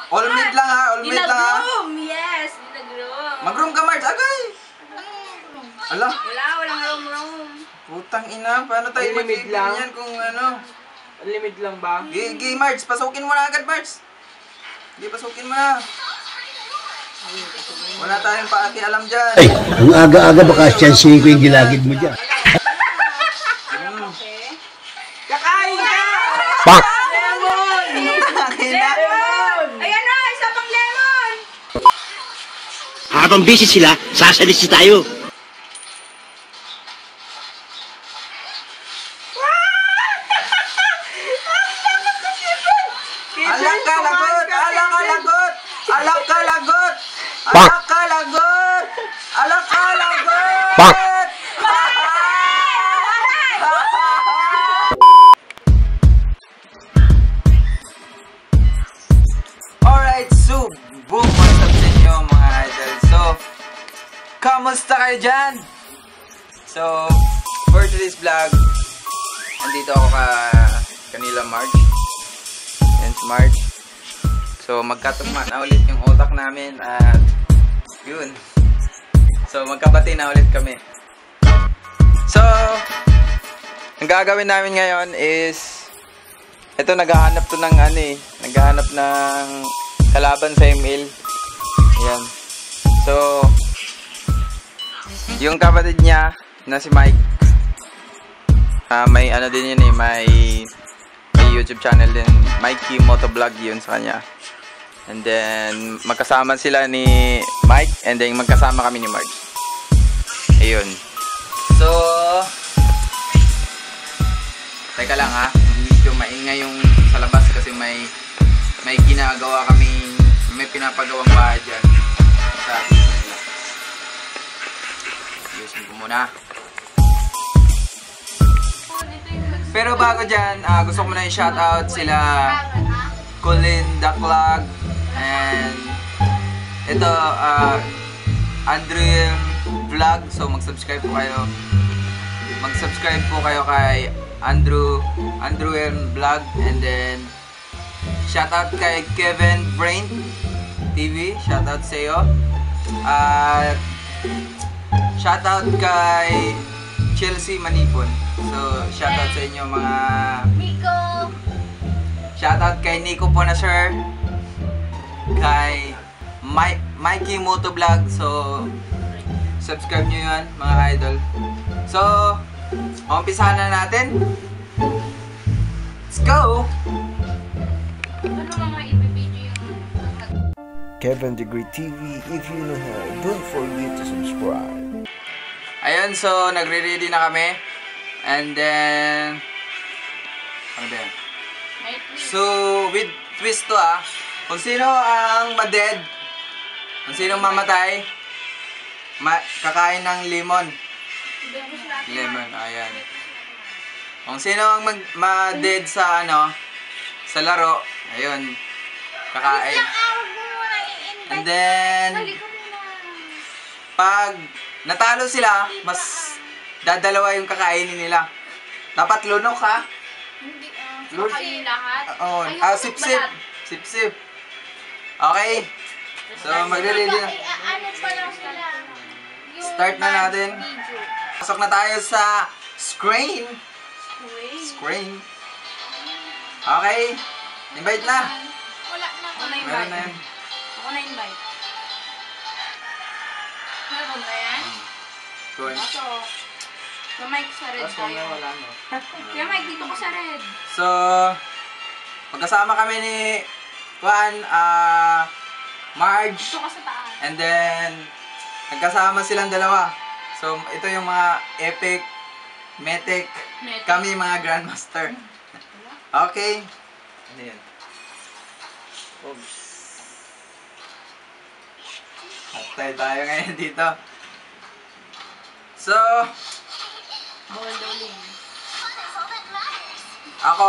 All mid lang ha, all mid lang ha. Dinag-room, yes, dinag-room. Mag-room ka, Marge, agay. Ala. Walang room. Putang ina, paano tayo Unlimited lang? yan kung ano? Unlimited lang ba? Gigi, Marge, pasukin mo na agad, Marge. Hindi, pasukin mo na. Wala tayong pakialam dyan. Ay, ang aga-aga baka siyansihin ko yung gilagid mo dyan. Kakain ka! Pak! Lemon! Lemon! Ayan na, isa pang lemon! Habang busy sila, sasalisi tayo. Alak ka, lagot! Alak ka, lagot! Alak ka, lagot! Pak! Alak ka, lagot! Alak ka, lagot! Pak! Alright, so, boom! What's up sa inyo mga idol? So, kamusta kayo dyan? So, for today's vlog, andito ako kanila Marge. And Marge. So, magkatugma na ulit yung utak namin at yun. So, magkabati na ulit kami. So, ang gagawin namin ngayon is ito, naghahanap to ng ano eh. Naghahanap ng kalaban sa email. Ayan. So, yung kapatid niya na si Mike, may ano din yun eh, may YouTube channel din, Mikey Motovlog yun sa kanya. And then magkasama sila ni Mike, and then magkasama kami ni Marge. Ayun. So, teka lang ha, medyo maingay yung sa labas kasi may ginagawa kami, may pinapagawang bahay dyan sa nila. Ayusin ko muna. Pero bago dyan, gusto ko muna i-shoutout sila Colin the Clog and ito, Andrew Vlog. So mag-subscribe po kayo. Mag-subscribe po kayo kay Andrew Vlog, and then shoutout kay Kevin Brain TV. Shoutout sa iyo. At shoutout kay Chelsea Manipon. So, shoutout sa inyo mga Nico! Shoutout kay Nico po na sir. Kay Mikey Motovlog. So, subscribe nyo yun mga idol. So, umpisahan na natin. Let's go! Ano mga ibibidyo yung... Kevin Degree TV, if you know how, don't forget to subscribe. Ayun, so nagre-ready na kami. And then ano ba yan? So, with twist to kung sino ang ma-dead, kung sino mamatay, kakain ng lemon. Lemon, ayan. Kung sino ang ma-dead sa sa laro, ayun, kakain. And then pag natalo sila, mas dadalawa yung kakainin nila. Dapat lunok ha? Hindi, Lunok. kayo lahat. Oo. Sip-sip. Sip-sip. Okay. So, magre-ready na. Ano pa lang sila? Start na natin. Pasok na tayo sa screen. Screen. Okay. Invite na. Wala na. Meron na yan. Ako na invite. Meron na yan? Good. Ito. Yung mic sa red tayo. Yung mic dito ko sa red. So, magkasama kami ni Marge. Dito ko sa taas. And then, nagkasama silang dalawa. So, ito yung mga epic, metic, kami mga grandmaster. Okay. Ano yan? Oops. Patay tayo ngayon dito. So, ako,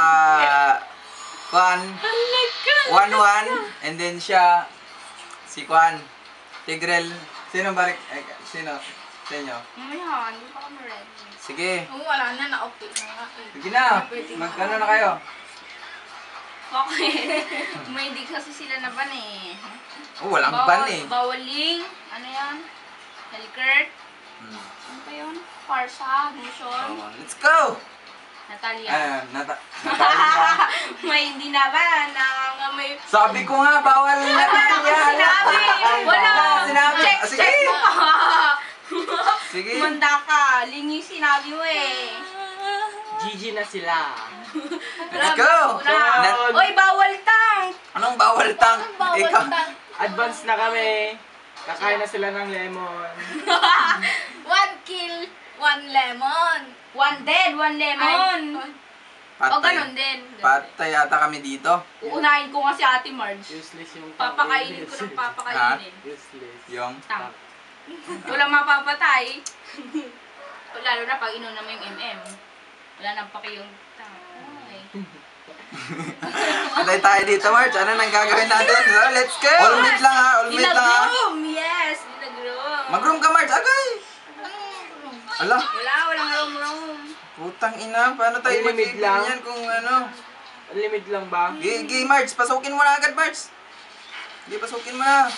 Kwan, 1-1, and then siya, si Kwan, Tigrel. Sino barik? Sino? Sa inyo? Mamaya, hindi pa kami ready. Sige. Oo, wala na, na-okay na nga. Sige na. Magkano na kayo? Okay. May hindi kasi sila na ban eh. Oh, walang ban eh. Bawaling. Ano yan? Helikert. Ano pa yun? Parsa. Mission. Oh, let's go! Natalia. Natalia. May hindi na ba? May... Sabi ko nga, bawal Natalia. Sinabi! Wala! Sinabi. Check, Sige. check mo ka! Sige. Manda ka. Lingi sinabi mo eh. GG na sila. Let's go! Oy, bawal tang! Anong bawal tang? Ikaw. Advance na kami. Kakain na sila ng lemon. 1 kill, 1 lemon. 1 dead, 1 lemon. O ganun din. Patay yata kami dito. Uunahin ko nga si Ate Marge. Useless yung Papakainin ko ng papakainin. Useless. Yung? Tang. Walang mapapatay. Lalo na pag inuna mo yung MM. Wala nang paki yung tang. Ay. Patay tayo dito, Marge. Ano nang gagawin natin? So, let's go! All meat lang ha, all meat lang ha. Dinag-room! Yes, dinag-room. Mag-room ka, Marge. Agay! Ala, Walang room-room. putang ina. Paano tayo Unlimited mag-ibig lang? yan kung ano? Limit lang ba? Gigi, Marge. Pasukin mo na agad, Marge. Hindi, pasukin mo na.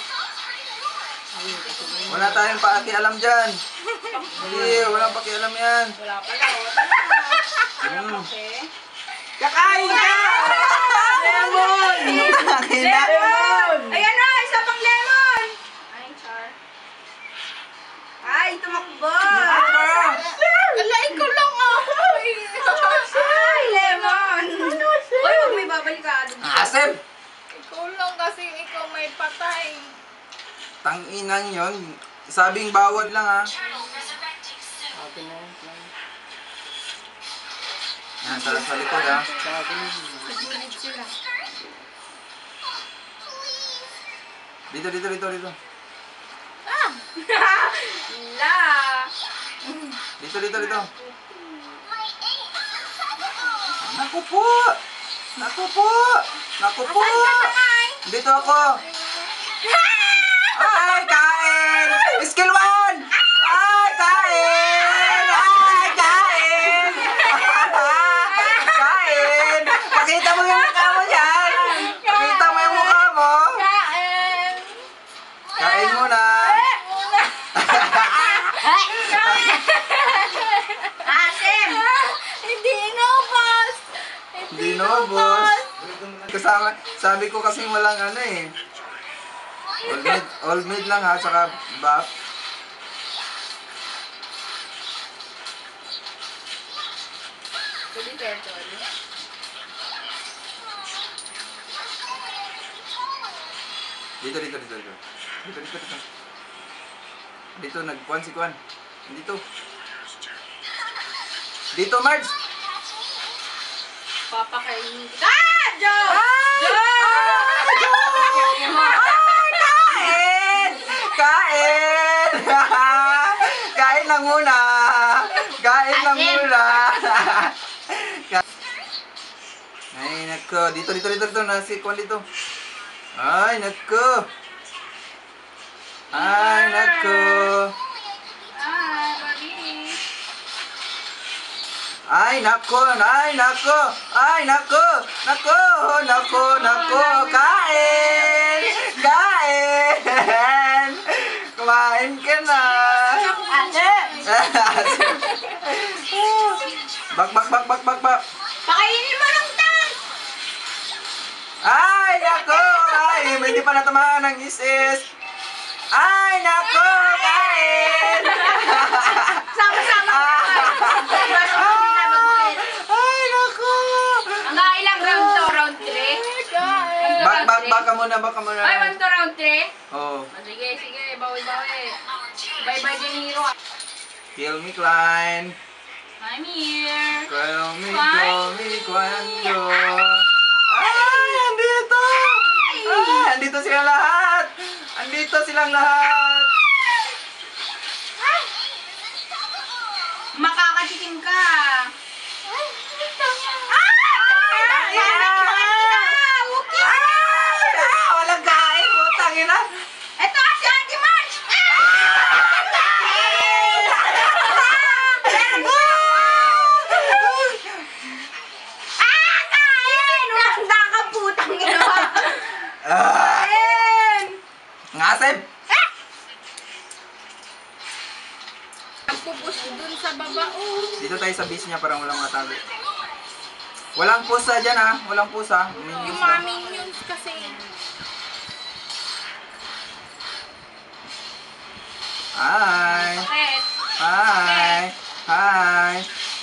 Wala tayong pakialam dyan. Hindi, walang pakialam yan. Wala pala. Wala Hmm. okay. Kakain ka! Lemon! Ina. Lemon! Ayan na, isa pang lemon! Ay, char. Ay, tumakbo! Ala, ikaw lang Ay, lemon! Uy, huwag may babalik ka. Asem! Ikaw lang kasi ikaw may patay. Tanginang yon. Sabing bawal lang ha. Okay na. Yan, sa likod ha. Nagbulit sila. Dito. Ah! La! Dito. Naku po! Dito ako! Ay, kain! Skill 1! Ay, kain! Kain! Pakita mo yung mukha mo yan! Pakita mo yung mukha mo! Kain! Kain muna! Asim! Hindi inubos! Hindi no, boss. Kasama, sabi ko kasi walang ano eh. All mid lang ha, saka buff. Pwede turtle. Dito. Dito, nagkuhan si Kuhan. Dito. Dito, Marge! Papakainin kita. Ah! Joe! Kain! Kain lang muna! Ay, nako. Dito. Nasi Kuhan dito. Ay, nako. Ay, Barbie. Ay, nako. Kain! Kumain ka na. Bak. Pakainin mo ng tang! Ay, nako. Ay, hindi pa natamaan ng isis. Ay, nako. Kain! Sama-sama ko. Ay, nako. Hanggang ilang round to? Round 3? Bak ka muna. Ay, 1 to round 3? Oh, Sige, bawi-bawi. Bye-bye, Deniro. kill me, Klein. I'm here. Call me cuando. Ay, Andito silang lahat. makakatikim ka. Walang kain, putang ina. Ito si Ate Marge! Kain! Handa ka po nagpupus dun sa baba. Dito tayo sa base niya, parang walang matabi. Walang pusa dyan ha. Walang pusa. Minions Yung lang. mga minions kasi. Hi! Bakit? Hi! Hi!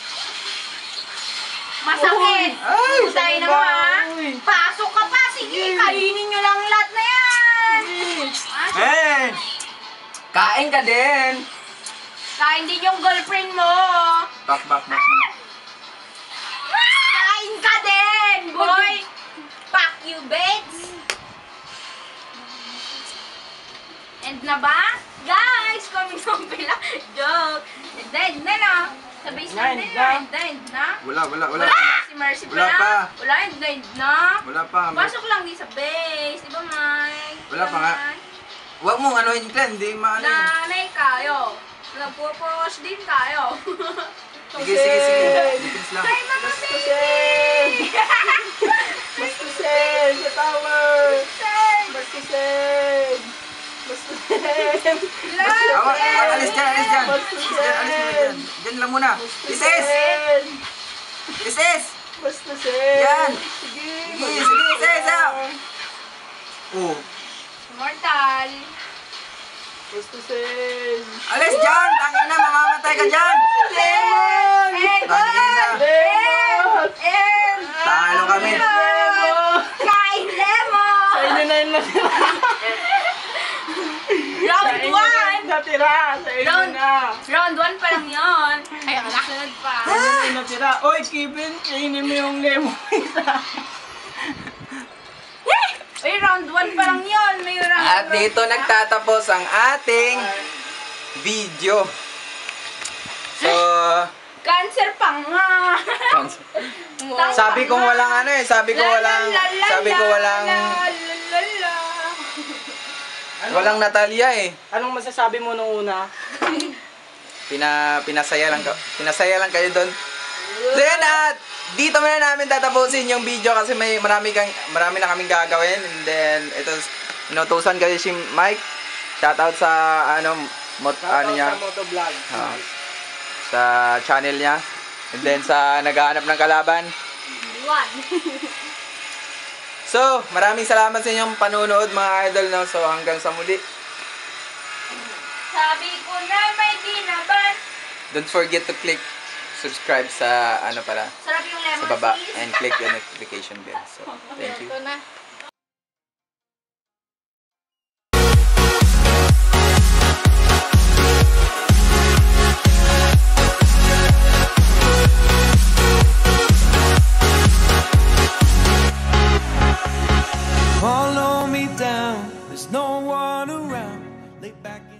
Masakit! Ay! Tayo na mo ha! Pasok ka pa! Sige, kainin nyo lang lahat na yan! Hey! Kain ka din! Kain din yung girlfriend mo! Back mo na. Kain ka din! Boy! Fuck you, babes! End na ba? Guys! Coming home pila! Joke! End na na! Sa base na End na! na. End na! Wala. Wala! Si Mercy Wala pala! pa. Wala! End na! Wala pa. Pasok lang din sa base! Di ba, Mike? Wala pa nga. Huwag mong anuhin, Glenn. Hindi maano yun. Nanay kayo! Nagpo-post din kayo! Sige. Depends lang. Ay, mga Bastusin! Bastusin! Sa tower! Bastusin! Bastusin! Alis dyan. Alis mo dyan. Dyan lang muna. Isis! Bastusin! Yan! Sige! Sige, Isis! Oh. Mortal! Bastusin! Alis dyan! Tangin na, mamamatay ka dyan! Lemon! Tangin na. Lemon! Talo kami. Kain lemon! Sa inyo na yun natira! Round Sa inyo na 1! yun natira! Sa inyo na! Round 1 pa lang yun! Ay, sunod pa! Sa inyo na yun natira! Oy, Kevin! Kainin mo yung lemon isa! Ay, round 1 pa lang yun! May round At dito nagtatapos ang ating video. So, Cancer pa nga! sabi kong walang ano eh. Sabi ko walang Natalia eh. Anong masasabi mo nung una? Pinasaya lang kayo doon. So yan, at dito muna namin tatapusin yung video kasi marami na kaming gagawin. And then ito, inutusan kasi si Mike. Shoutout sa ano niya, Sa motovlog. sa channel niya. And then sa naghahanap ng kalaban. So, maraming salamat sa inyong panunood mga idol, no? So hanggang sa muli. Sabi ko na may ginaban! Don't forget to click subscribe sa Sarap yung lemon sa baba cheese. and click the notification bell. So, thank you. Ito na. Follow me down, there's no one around. Lay back in